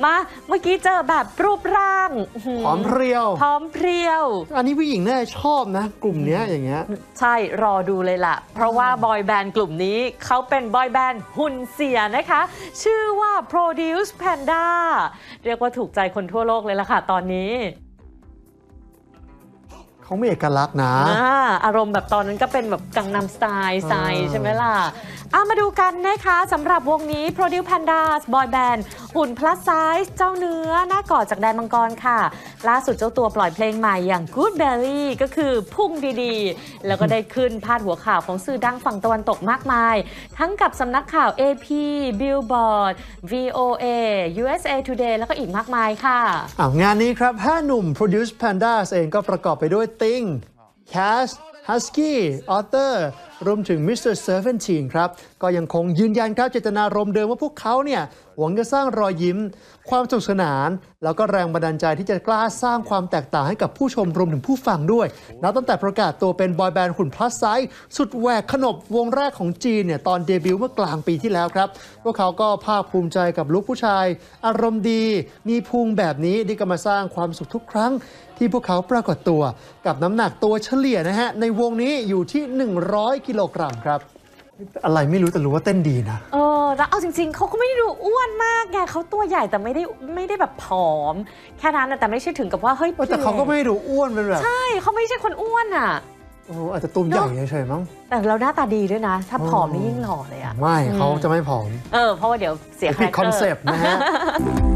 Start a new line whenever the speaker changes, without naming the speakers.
มาเมื่อกี้เจอแบบรูปร่าง
พร้อมเพรียวอันนี้ผู้หญิงน่าจะชอบนะกลุ่มนี้อย่างเงี้ย
ใช่รอดูเลยล่ะเพราะว่าบอยแบนด์กลุ่มนี้เขาเป็นบอยแบนด์หุ่นเสียนะคะชื่อว่า Produce Panda เรียกว่าถูกใจคนทั่วโลกเลยล่ะค่ะตอนนี้
เขามีเอกลักษณ์นะ
อารมณ์แบบตอนนั้นก็เป็นแบบกังนัมสไตล์ใช่ไหมล่ะมาดูกันนะคะสำหรับวงนี้ Produce Pandas Boy Band หุ่น plus size เจ้าเนื้อหน้ากอดจากแดนมังกรค่ะล่าสุดเจ้าตัวปล่อยเพลงใหม่อย่าง Good Belly ก็คือพุ่งดีๆแล้วก็ได้ขึ้นพาดหัวข่าวของสื่อดังฝั่งตะวันตกมากมายทั้งกับสำนักข่าว AP Billboard VOA USA Today แล้วก็อีกมากมายค่ะ
งานนี้ครับ5หนุ่ม Produce Pandas เองก็ประกอบไปด้วยติง Cass Husky Otter รวมถึง Mr. Serpentine ครับก็ยังคงยืนยันครับเจตนารมณ์เดิมว่าพวกเขาเนี่ยหวังจะสร้างรอยยิ้มความสนุกสนานแล้วก็แรงบันดาลใจที่จะกล้าสร้างความแตกต่างให้กับผู้ชมรวมถึงผู้ฟังด้วยนับตั้งแต่ประกาศตัวเป็นบอยแบนด์หุ่น plus size สุดแหวกขนบวงแรกของจีนเนี่ยตอนเดบิวต์เมื่อกลางปีที่แล้วครับพวกเขาก็ภาคภูมิใจกับลุคผู้ชายอารมณ์ดีมีพุงแบบนี้ที่ก็มาสร้างความสุขทุกครั้งที่พวกเขาปรากฏตัวกับน้ำหนักตัวเฉลี่ยนะฮะในวงนี้อยู่ที่100กิโลกรัมครับอะไรไม่รู้แต่รู้ว่าเต้นดีนะ
แล้วเอาจริงๆเขาก็ไม่ได้ดูอ้วนมากไงเขาตัวใหญ่แต่ไม่ได้แบบผอมแค่นั้นแต่ไม่ใช่ถึงกับว่าเฮ้ย
แต่เขาก็ไม่ดูอ้วนเป็นแบบ
ใช่เขาไม่ใช่คนอ้วนอ่ะ
อาจจะตุ้มใหญ่เฉยๆมั้ง
แต่เราหน้าตาดีด้วยนะถ้าผอมนี่ยิ่งหล่อเลยอ่ะ
ไม่เขาจะไม่ผอม
เพราะว่าเดี๋ยวเสีย
ผิดคอนเซปต์นะฮะ